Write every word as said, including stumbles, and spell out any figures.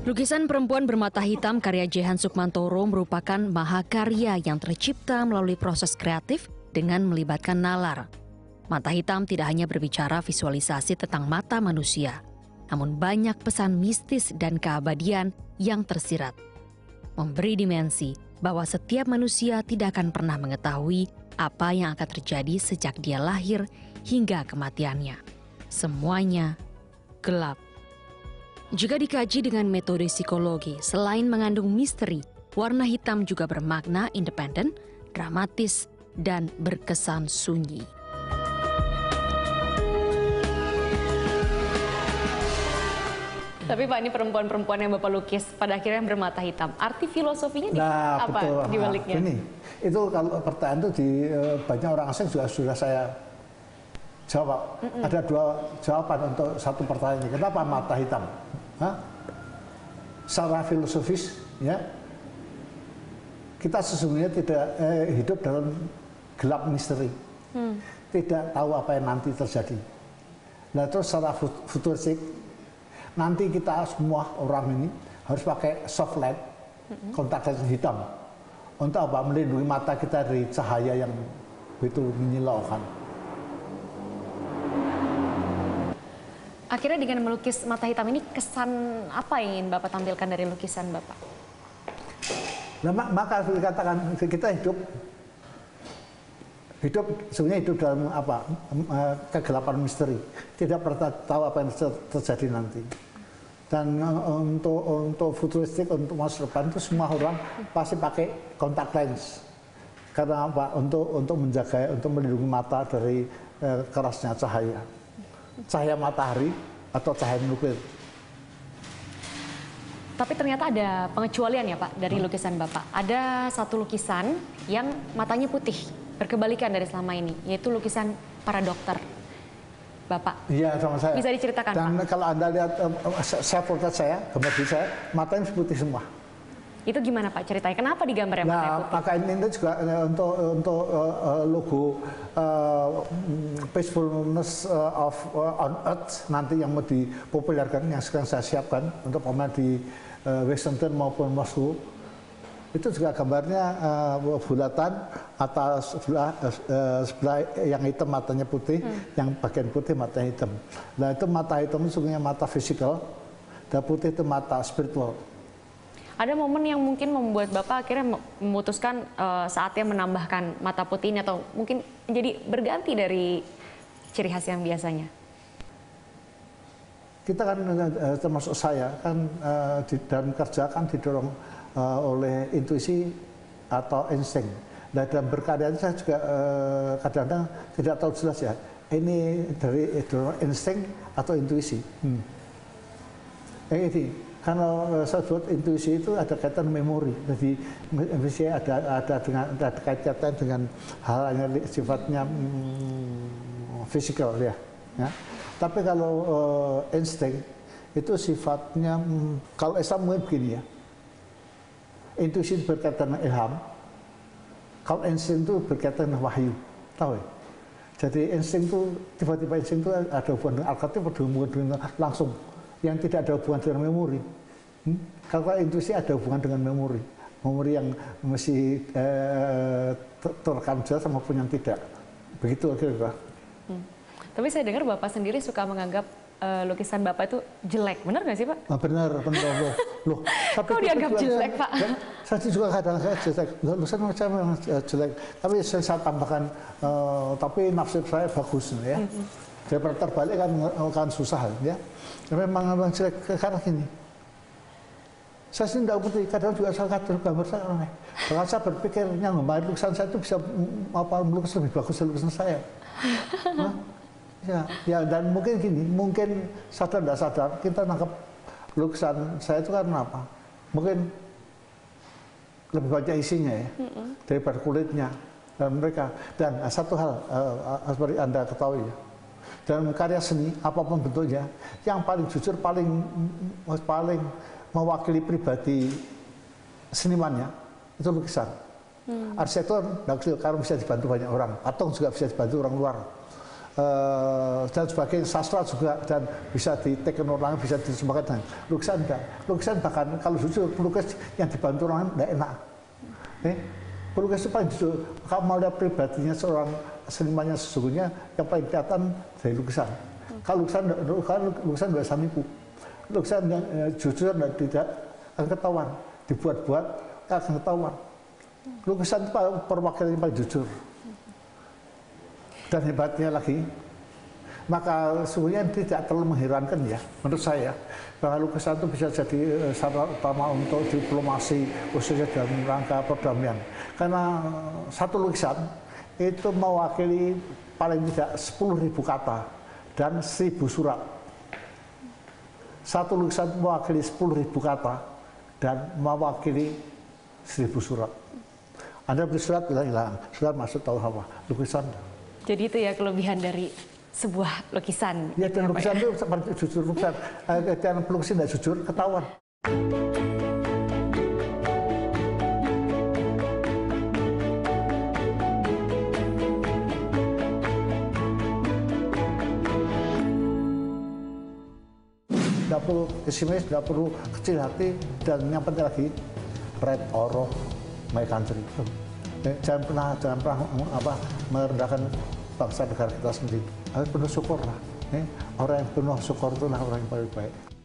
Lukisan perempuan bermata hitam karya Jehan Sukmantoro merupakan mahakarya yang tercipta melalui proses kreatif dengan melibatkan nalar. Mata hitam tidak hanya berbicara visualisasi tentang mata manusia, namun banyak pesan mistis dan keabadian yang tersirat. Memberi dimensi bahwa setiap manusia tidak akan pernah mengetahui apa yang akan terjadi sejak dia lahir hingga kematiannya. Semuanya gelap. Jika dikaji dengan metode psikologi, selain mengandung misteri, warna hitam juga bermakna independen, dramatis, dan berkesan sunyi. Tapi Pak, ini perempuan-perempuan yang Bapak lukis pada akhirnya bermata hitam. Arti filosofinya nih, nah, apa betul. di baliknya? Nah, ini, itu kalau pertanyaan itu di banyak orang asing juga sudah saya jawab. Mm -mm. Ada dua jawaban untuk satu pertanyaan ini. Kenapa mata hitam? Hah? Secara filosofis, ya, kita sesungguhnya tidak eh, hidup dalam gelap misteri, hmm. tidak tahu apa yang nanti terjadi. Nah, terus secara futuristik, nanti kita semua orang ini harus pakai soft light, hmm. kontak lens hitam, untuk apa? Melindungi mata kita dari cahaya yang begitu menyilaukan. Akhirnya dengan melukis mata hitam ini, kesan apa yang ingin Bapak tampilkan dari lukisan Bapak? Nah, maka dikatakan kita hidup, hidup sebenarnya hidup dalam apa? Kegelapan misteri. Tidak pernah tahu apa yang terjadi nanti. Dan untuk untuk futuristik, untuk masa depan itu semua orang pasti pakai kontak lens. Karena apa? Untuk untuk menjaga, untuk melindungi mata dari eh, kerasnya cahaya. Cahaya matahari atau cahaya nuklir. Tapi ternyata ada pengecualian ya Pak dari lukisan Bapak. Ada satu lukisan yang matanya putih, berkebalikan dari selama ini, yaitu lukisan para dokter Bapak. Iya, sama saya. Bisa diceritakan Dan Pak? kalau Anda lihat uh, saya potret saya, gambar di saya, matanya putih semua. Itu gimana Pak ceritanya? Kenapa digambar yang matanya Nah, putih? maka ini juga uh, untuk untuk uh, logo uh, peacefulness uh, of uh, on Earth nanti yang mau dipopulerkan, yang sekarang saya siapkan untuk pameran di uh, Washington maupun Moskow. Itu juga gambarnya uh, bulatan atas sebelah uh, sebelah yang hitam matanya putih, hmm. yang bagian putih matanya hitam. Nah, itu mata hitam itu sebenarnya mata fisikal, dan putih itu mata spiritual. Ada momen yang mungkin membuat Bapak akhirnya memutuskan uh, saatnya menambahkan mata putih ini, atau mungkin menjadi berganti dari ciri khas yang biasanya? Kita kan uh, termasuk saya kan uh, di dalam kerja kan didorong uh, oleh intuisi atau insting. Nah, dalam berkarya saya juga kadang-kadang uh, tidak tahu jelas ya, ini dari uh, insting atau intuisi. Hmm. Yang ini. Kalau saya buat intuisi itu ada kaitan memori, jadi intuisi ada ada dengan ada kaitan dengan hal yang sifatnya hmm, fisikal ya. ya. Tapi kalau uh, insting itu sifatnya hmm, kalau Islam mungkin begini ya. Intuisi berkaitan dengan ilham, kalau insting itu berkaitan dengan wahyu, tahu ya? Jadi insting itu tiba-tiba insting itu ada hubungan dengan al-khatib, ada hubungan dengan langsung. Yang tidak ada hubungan dengan memori. Hmm? Kalau intuisi ada hubungan dengan memori, memori yang mesti eh, terekam jelas maupun yang tidak. Begitu kira-kira. Hmm. Tapi saya dengar Bapak sendiri suka menganggap uh, lukisan Bapak itu jelek, benar nggak sih Pak? Nah, benar, benar loh. Loh, tapi kok dianggap jelek saya, Pak? Ya, saya juga kadang saya jelek, lukisan saya memang jelek. Tapi saya, saya tambahkan, uh, tapi nafsir saya bagus ya. Hmm. Daripada terbalik kan, kan susah ya. Memang memang jelek karena gini. Saya sendiri tidak ngerti, kadang juga saya kadang gambar saya aneh. Bahkan saya berpikir yang membayar lukisan saya itu bisa apa melukis lebih bagus dari lukisan saya. Nah, ya, ya, dan mungkin gini, mungkin sadar tidak sadar kita nangkep lukisan saya itu karena apa? Mungkin lebih banyak isinya ya, mm-mm. daripada kulitnya dan mereka. Dan satu hal uh, seperti Anda ketahui ya. Dalam karya seni, apapun bentuknya, yang paling jujur, paling paling mewakili pribadi senimannya, itu lukisan. Hmm. Arsitektur, kalau bisa dibantu banyak orang. Patung juga bisa dibantu orang luar. uh, dan sebagai sastra juga, dan bisa diteken orang, bisa diterjemahkan. Lukisan enggak. Lukisan bahkan kalau jujur, pelukis yang dibantu orang enggak enak. Eh, pelukis itu paling jujur. Kalau mau lihat pribadinya seorang senimannya sesungguhnya, yang paling kelihatan dari lukisan. Kalau lukisan, lukisan, lukisan enggak bisa nipu. Lukisan yang eh, jujur dan tidak akan ketahuan. Dibuat-buat akan ketahuan. Lukisan itu perwakilan yang paling jujur. Dan hebatnya lagi, maka sebenarnya tidak terlalu mengherankan ya, menurut saya, bahwa lukisan itu bisa jadi sarana utama untuk diplomasi, khususnya dalam rangka perdamaian. Karena satu lukisan itu mewakili paling tidak sepuluh ribu kata dan seribu surat. Satu lukisan mewakili sepuluh ribu kata dan mewakili seribu surat. Anda beri surat, hilang, surat masuk tahu apa, lukisan. Jadi itu ya kelebihan dari sebuah lukisan. Ya, dan lukisan itu seperti jujur lukisan. Dan pelukis tidak jujur, ketahuan. Tidak perlu pesimis, tidak perlu kecil hati, dan yang penting lagi, pride of my country. Jangan pernah, jangan pernah apa, merendahkan bangsa negara kita sendiri. Harus penuh syukur lah. Orang yang penuh syukur itulah orang yang paling baik.